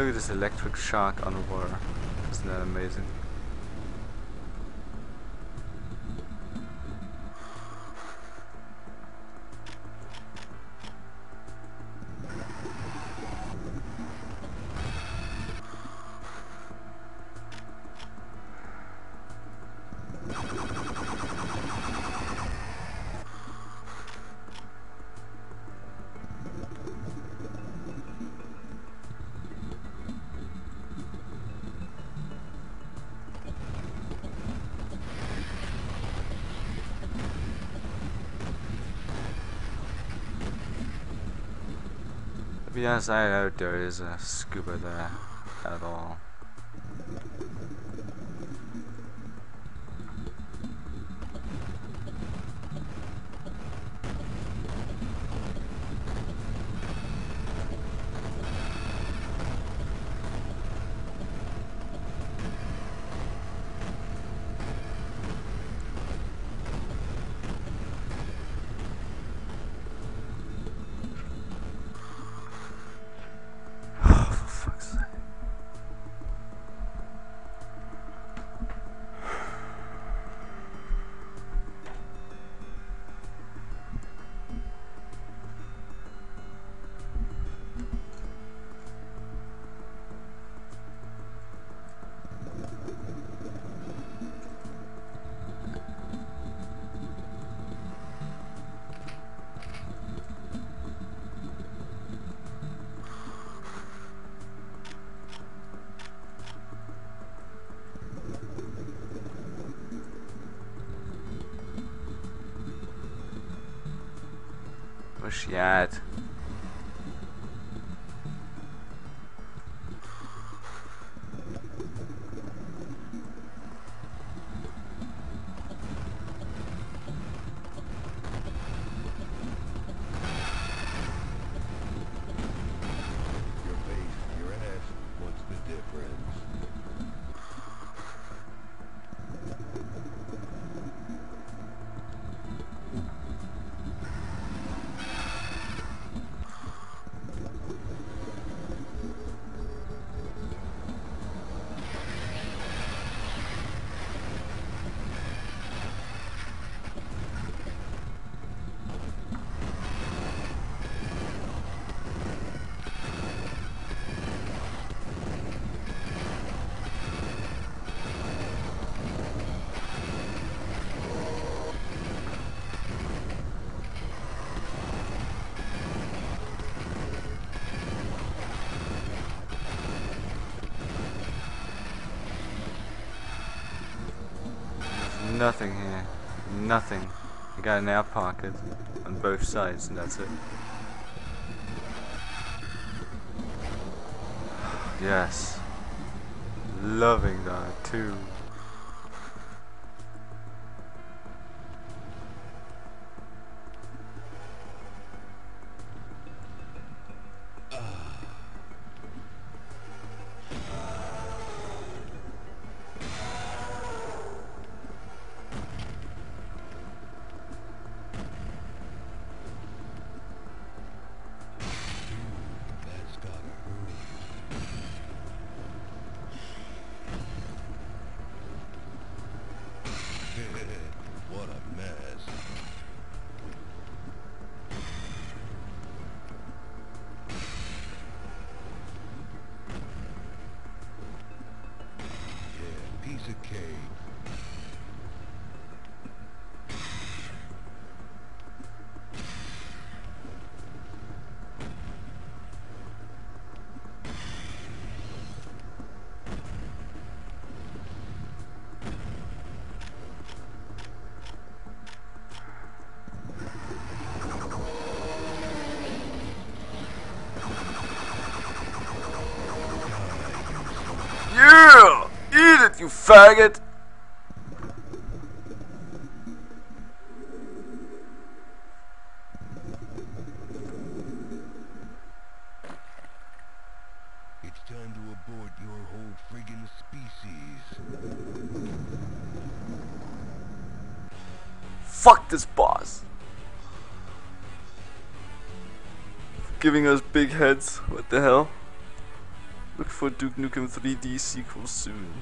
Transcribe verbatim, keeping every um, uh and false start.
Look at this electric shark underwater. Isn't that amazing? To be honest, I doubt there is a scuba there at all. Where's she at? Nothing here. Nothing. You got an air pocket on both sides and that's it. Yes. Loving that too. What a mess. Yeah, piece of cake. Yeah! Eat it, you faggot! It's time to abort your whole friggin' species. Fuck this boss! Giving us big heads, what the hell? Look for Duke Nukem three D sequel soon.